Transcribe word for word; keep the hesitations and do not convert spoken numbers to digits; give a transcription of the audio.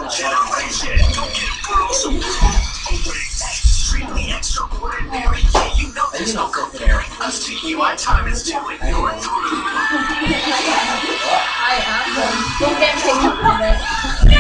generation. Don't get brutal. Extremely extraordinary. Yeah, you know there's no comparing us to you. Our time is due and you're through. I am. Don't get taken from it.